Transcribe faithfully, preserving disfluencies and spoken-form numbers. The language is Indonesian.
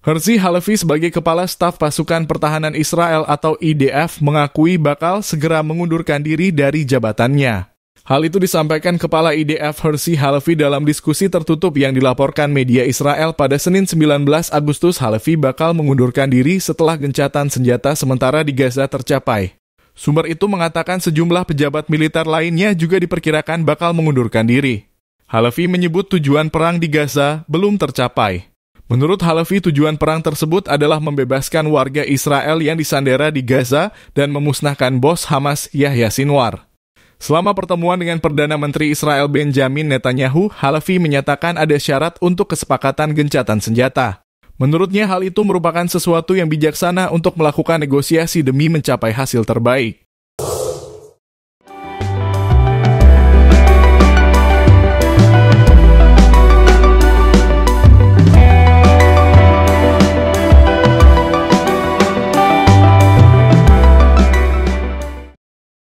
Herzi Halevi sebagai Kepala Staf Pasukan Pertahanan Israel atau I D F mengakui bakal segera mengundurkan diri dari jabatannya. Hal itu disampaikan Kepala I D F Herzi Halevi dalam diskusi tertutup yang dilaporkan media Israel pada Senin sembilan belas Agustus. Halevi bakal mengundurkan diri setelah gencatan senjata sementara di Gaza tercapai. Sumber itu mengatakan sejumlah pejabat militer lainnya juga diperkirakan bakal mengundurkan diri. Halevi menyebut tujuan perang di Gaza belum tercapai. Menurut Halevi, tujuan perang tersebut adalah membebaskan warga Israel yang disandera di Gaza dan memusnahkan bos Hamas Yahya Sinwar. Selama pertemuan dengan Perdana Menteri Israel Benjamin Netanyahu, Halevi menyatakan ada syarat untuk kesepakatan gencatan senjata. Menurutnya hal itu merupakan sesuatu yang bijaksana untuk melakukan negosiasi demi mencapai hasil terbaik.